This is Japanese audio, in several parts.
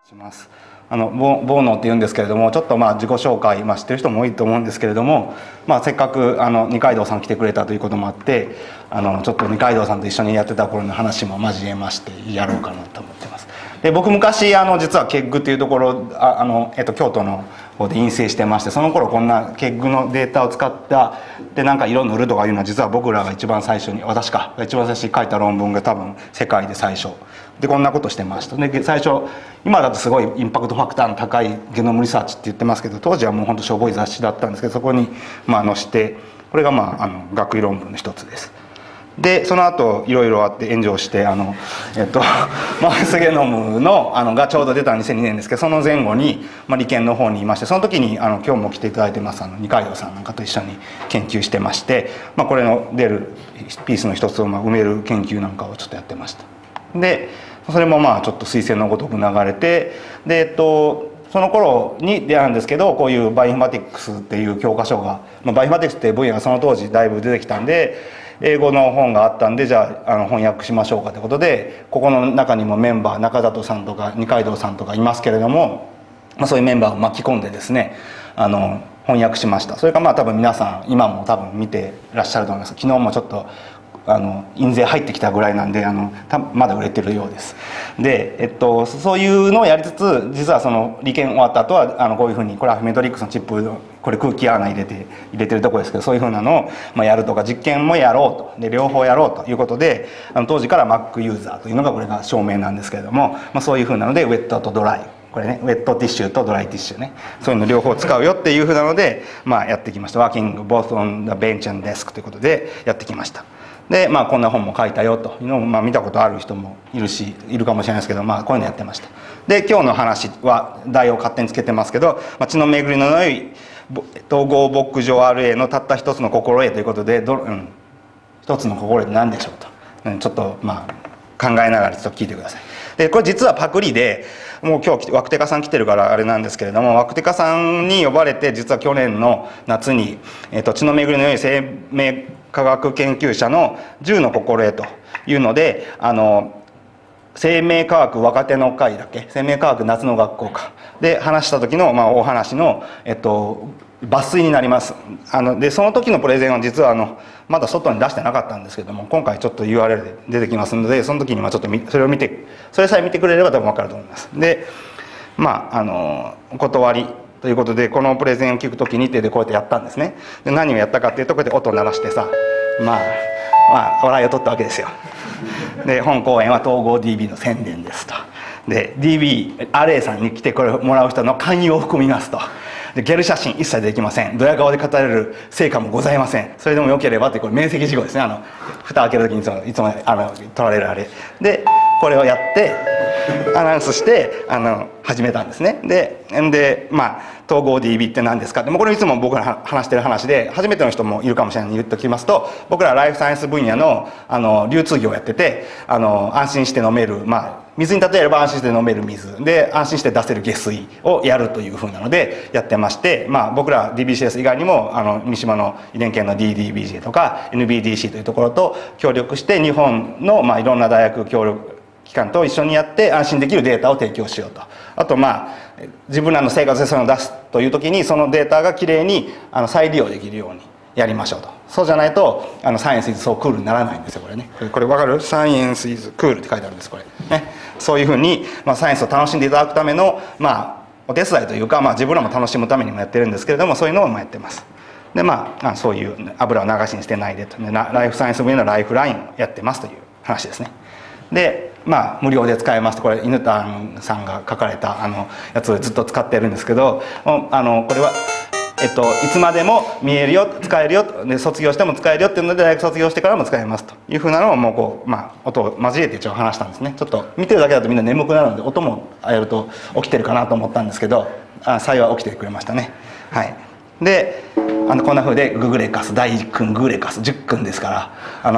します。ボーノって言うんですけれども、ちょっと自己紹介、知ってる人も多いと思うんですけれども、せっかく二階堂さん来てくれたということもあって、ちょっと二階堂さんと一緒にやってた頃の話も交えましてやろうかなと思ってます。で、僕昔実はケッグっていうところ京都の方で院生してまして、その頃こんなケッグのデータを使ったでなんか色塗るとかいうのは、実は僕らが一番最初に、私が一番最初に書いた論文が多分世界で最初で、こんなことしてました。で、最初今だとすごいインパクトファクターの高いゲノムリサーチって言ってますけど、当時はもう本当しょぼい雑誌だったんですけど、そこに載して、これが学位論文の一つです。でその後いろいろあって炎上してマウスゲノムのがちょうど出た2002年ですけど、その前後に、理研の方にいまして、その時に今日も来ていただいてます二階堂さんなんかと一緒に研究してまして、これの出るピースの一つを埋める研究なんかをちょっとやってました。でそれもちょっと彗星のごとく流れて、でその頃に出会うんですけど、こういうバイオインフォマティクスっていう教科書が、バイオインフォマティクスっていう分野がその当時だいぶ出てきたんで、英語の本があったんで、じゃあ翻訳しましょうかということで、ここの中にもメンバー中里さんとか二階堂さんとかいますけれども、そういうメンバーを巻き込んでですね翻訳しました。それから多分皆さん今も多分見てらっしゃると思います。昨日もちょっと印税入ってきたぐらいなんでまだ売れてるようです。で、そういうのをやりつつ、実はその理研終わった後はこういうふうに、これはメトリックスのチップ、これ空気穴入れてるとこですけど、そういうふうなのをやるとか、実験もやろうと、で両方やろうということで、当時から Mac ユーザーというのがこれが証明なんですけれども、そういうふうなのでウェットとドライ、これね、ウェットティッシュとドライティッシュね、そういうの両方使うよっていうふうなので、やってきました。ワーキング both on the bench and desk ということでやってきました。でこんな本も書いたよというのを、見たことある人もいるかもしれないですけど、こういうのやってました。で今日の話は題を勝手につけてますけど、血の巡りの良い統合牧場 RA のたった一つの心得ということで、一つの心得って何でしょうと、ちょっと考えながらちょっと聞いてください。でこれ実はパクリで、もう今日ワクテカさん来てるからあれなんですけれども、ワクテカさんに呼ばれて、実は去年の夏に、血の巡りの良い生命科学研究者の10の心得というので、生命科学若手の会だっけ、生命科学夏の学校かで話した時の、お話の、抜粋になります。でその時のプレゼンは実はまだ外に出してなかったんですけども、今回ちょっと URL で出てきますので、その時にちょっとそれを見て、それさえ見てくれれば多分分かると思います。でお断りということで、このプレゼンを聞く時にこうやってやったんですね。で何をやったかっていうと、こうやって音を鳴らしてさ、笑いを取ったわけですよ。で本講演は統合 DB の宣伝ですと。で DB RA さんに来てもらう人の勧誘を含みますと。でゲル写真一切できません。ドヤ顔で語れる成果もございません。それでもよければって、これ面積事項ですね。蓋開ける時にいつも取られるあれで、これをやってアナウンスして始めたんですね。で統合 DB って何ですかって、これいつも僕が話してる話で、初めての人もいるかもしれないので言っておきますと、僕らライフサイエンス分野の流通業をやってて、安心して飲める、水に例えれば安心して飲める水で安心して出せる下水をやるというふうなのでやってまして、僕ら DBCS 以外にも三島の遺伝研の DDBJ とか NBDC というところと協力して、日本のいろんな大学協力機関と一緒にやって安心できるデータを提供しようと。あと自分らの生活でそういうのを出すという時に、そのデータがきれいに再利用できるようにやりましょうと。そうじゃないとサイエンスイズそうクールにならないんですよ。これね、これ分かる？サイエンスイズクールって書いてあるんです、これね。そういうふうに、サイエンスを楽しんでいただくためのお手伝いというか、自分らも楽しむためにもやってるんですけれども、そういうのをやってます。でそういう油を流しにしてないでと、ライフサイエンス分野のライフラインをやってますという話ですね。で無料で使えますと、これ犬田さんが書かれたやつをずっと使ってるんですけど、これはいつまでも見えるよ、使えるよで、卒業しても使えるよっていうので、大学卒業してからも使えますというふうなのをもう音を交えて一応話したんですね。ちょっと見てるだけだとみんな眠くなるので、音もやると起きてるかなと思ったんですけど、幸い起きてくれましたね。はい。でこんなふうでググレカス第1訓ググレカス10訓ですから、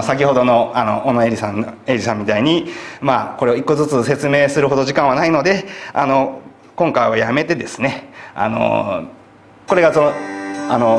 先ほどの小野エリさんみたいにこれを1個ずつ説明するほど時間はないので、今回はやめてですね、これがその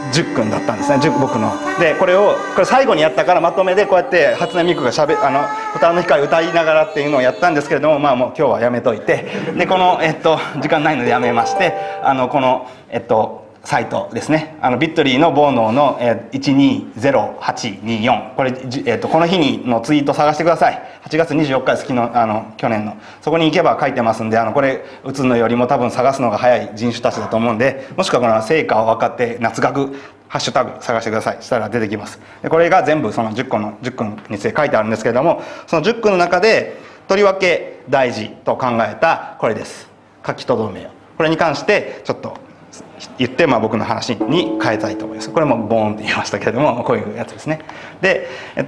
10君だったんですね、僕の。でこれ最後にやったからまとめでこうやって初音ミクが蛍の光歌いながらっていうのをやったんですけれども、まあもう今日はやめといて、でこの時間ないのでやめまして、このサイトですね、ビットリーのボーノーの120824、これ、この日のツイート探してください。8月24日です、去年の。そこに行けば書いてますんで、これ打つのよりも多分探すのが早い人種たちだと思うんで、もしくはこの成果を分かって夏学ハッシュタグ探してください。したら出てきます。でこれが全部その10個について書いてあるんですけれども、その10個の中でとりわけ大事と考えたこれです。書き留めよ。これに関してちょっと言って、僕の話に変えたいと思います。これもボーンって言いましたけれども、こういうやつですね。で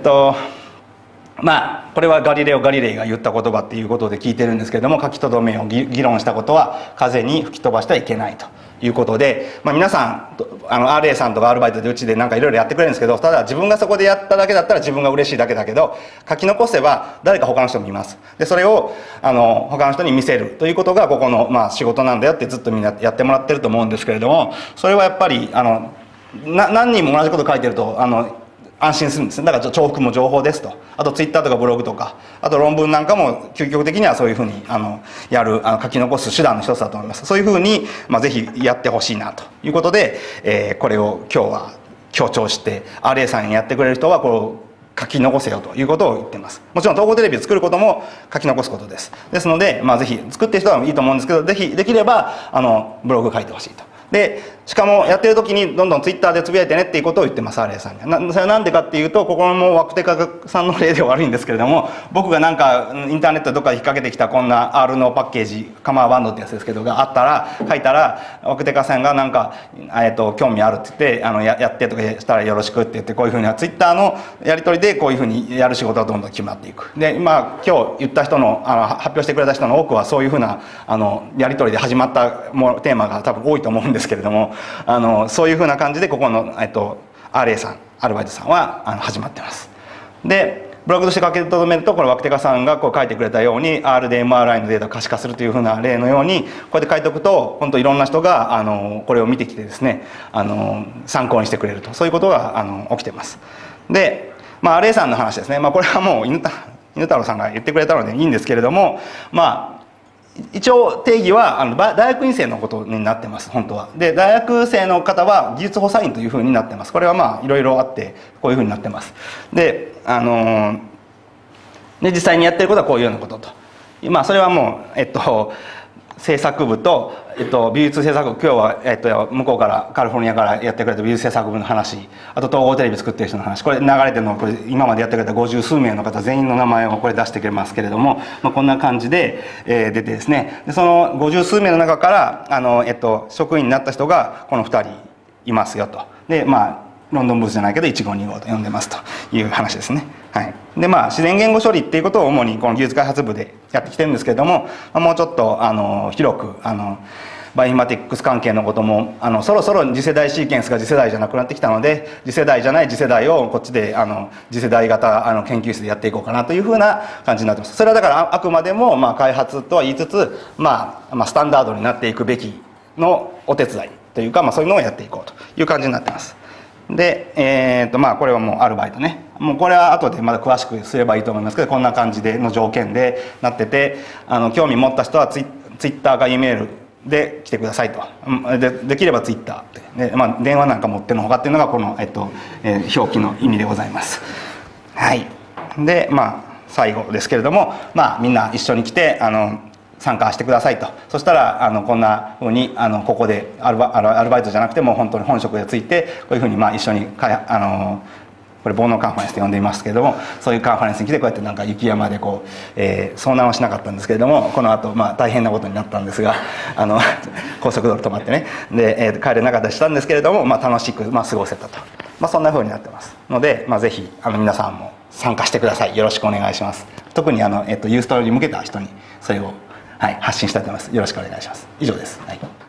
これはガリレイが言った言葉っていうことで聞いてるんですけれども、書き留めを議論したことは風に吹き飛ばしてはいけないということで、皆さんRA さんとかアルバイトでうちでなんかいろいろやってくれるんですけど、ただ自分がそこでやっただけだったら自分が嬉しいだけだけど、書き残せば誰か他の人も見ます。でそれを他の人に見せるということがここの仕事なんだよってずっとみんなやってもらってると思うんですけれども、それはやっぱり何人も同じこと書いてると安心するんですね。だから重複も情報ですと、あとツイッターとかブログとか、あと論文なんかも究極的にはそういうふうにやる書き残す手段の一つだと思います。そういうふうに、ぜひやってほしいなということで、これを今日は強調して RA さんにやってくれる人はこう書き残せよということを言ってます。もちろん統合テレビを作ることも書き残すことです。ですので、ぜひ作ってる人はいいと思うんですけど、ぜひできればブログ書いてほしいと。でしかもやってる時にどんどんツイッターでつぶやいてねっていうことを言ってます、RA さんには。それはなんでかっていうと、ここもワクテカさんの例では悪いんですけれども、僕がなんかインターネットでどっかで引っ掛けてきたこんな R のパッケージ、カマーバンドってやつですけどがあったら、書いたらワクテカさんがなんか、興味あるって言ってやってとかしたらよろしくって言って、こういうふうにツイッターのやり取りでこういうふうにやる仕事がどんどん決まっていく。で今日言った人の発表してくれた人の多くはそういうふうなやり取りで始まったテーマが多分多いと思うんですけれども、そういうふうな感じでここの、RA さんアルバイトさんは始まってます。でブログとして書き留めると、これワクテカさんがこう書いてくれたように R で MRI のデータを可視化するというふうな例のようにこうやって書いておくと、本当いろんな人がこれを見てきてですね参考にしてくれると、そういうことが起きてます。で、RA さんの話ですね、これはもう犬太郎さんが言ってくれたのでいいんですけれども、一応定義は大学院生のことになってます、本当は。で大学生の方は技術補佐員というふうになってます。これはいろいろあってこういうふうになってます。で実際にやってることはこういうようなことと、それはもう制作部と、美術制作部、今日は、向こうからカリフォルニアからやってくれた美術制作部の話、あと統合テレビ作ってる人の話、これ流れてるのこれ今までやってくれた50数名の方全員の名前をこれ出してくれますけれども、こんな感じで、出てですね、でその50数名の中から職員になった人がこの2人いますよと。でロンドンブースじゃないけど1号2号と呼んでますという話ですね。はい、で自然言語処理っていうことを主にこの技術開発部でやってきてるんですけれども、もうちょっと広くバイオインフォマティクス関係のこともそろそろ次世代シーケンスが次世代じゃなくなってきたので、次世代じゃない次世代をこっちで次世代型研究室でやっていこうかなというふうな感じになってます。それはだからあくまでも開発とは言いつつスタンダードになっていくべきのお手伝いというか、そういうのをやっていこうという感じになってます。でこれはもうアルバイトね、もうこれは後でまだ詳しくすればいいと思いますけど、こんな感じでの条件でなってて、興味持った人はツイッターか E メールで来てくださいと。できればツイッターで、電話なんか持ってのほかっていうのがこの、表記の意味でございます。はい。で最後ですけれども、みんな一緒に来て参加してくださいと。そしたらこんなふうにここでアルバイトじゃなくても本当に本職でついてこういうふうに一緒にこれ煩悩カンファレンスと呼んでいますけれども、そういうカンファレンスに来てこうやってなんか雪山で遭難はしなかったんですけれども、この後大変なことになったんですが高速道路止まってね、で帰れなかったりしたんですけれども、楽しく過ごせたと、そんなふうになってますので、ぜひ皆さんも参加してください。よろしくお願いします。特にユーストロに向けた人にそれを発信したいと思います。よろしくお願いします。以上です。はい。